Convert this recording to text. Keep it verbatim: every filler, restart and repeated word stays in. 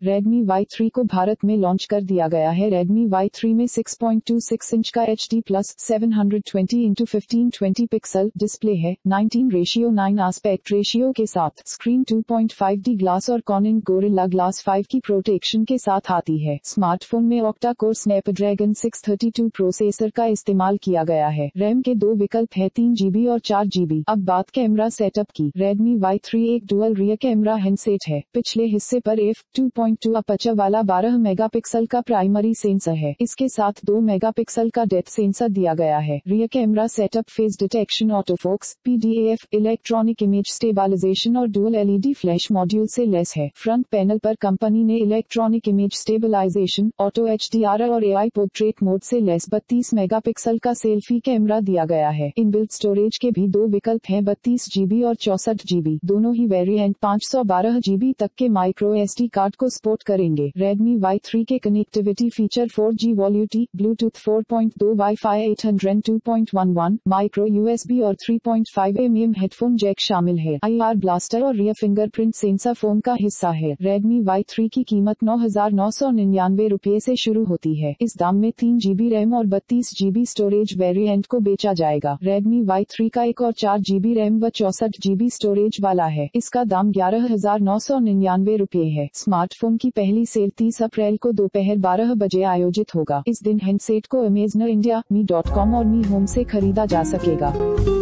Redmi Y three को भारत में launch कर दिया गया है। Redmi वाई थ्री में six point two six inch का H D plus seven twenty into fifteen twenty pixel display है। Nineteen ratio nine aspect ratio के साथ screen two point five D glass और कॉर्निंग गोरिल्ला ग्लास फाइव की protection के साथ आती है। स्मार्टफोन में octa core Snapdragon six thirty two processor का इस्तेमाल किया गया है। रैम के दो विकल्प है, तीन जीबी और चार जीबी। अब बात कैमरा सेटअप की। Redmi वाई थ्री एक डुअल रियर कैमरा हैंडसेट है। पिछले हिस्से पर F two point two aperture वाला बारह मेगापिक्सल का प्राइमरी सेंसर है। इसके साथ दो मेगापिक्सल का डेप्थ सेंसर दिया गया है। Rear camera setup face detection, autofocus, P D A F, electronic image stabilisation और डुअल एलईडी फ्लैश मॉड्यूल से लेस है। फ्रंट पैनल पर कंपनी ने electronic image stabilisation, auto H D R और एआई पोर्ट्रेट मोड से लेस बत्तीस मेगापिक्सल का सेल्फी कैमरा दिया गया है। इनबिल्ट स्टोरेज के भी दो विकल्प हैं, बत्तीस जीबी और चौसठ जीबी। दोनों ही वेरिएंट पाँच सौ बारह जीबी तक के माइक्रो एसडी कार्ड को सपोर्ट करेंगे। Redmi वाई थ्री के connectivity feature four G VoLTE, Bluetooth four point two, wifi eight hundred two point one one, micro USB और three point five M M headphone jack शामिल है। I R blaster और rear fingerprint sensor phone का हिस्सा है। Redmi Y three की कीमत नौ हजार नौ सौ निन्यानवे रुपए से शुरू होती है। इस दाम में तीन जीबी रैम और बत्तीस जीबी स्टोरेज वेरिएंट को बेचा जाएगा। Redmi वाई थ्री का एक और चार जीबी रैम व चौसठ जीबी स्टोरेज वाला है। इसका दाम ग्यारह हजार नौ सौ निन्यानवे रुपए है। स्मार्टफोन की पहली सेल तीस अप्रैल को दोपहर बारह बजे आयोजित होगा। इस दिन हैंडसेट को Amazon India, Mi dot com और मी होम से खरीदा जा सकेगा।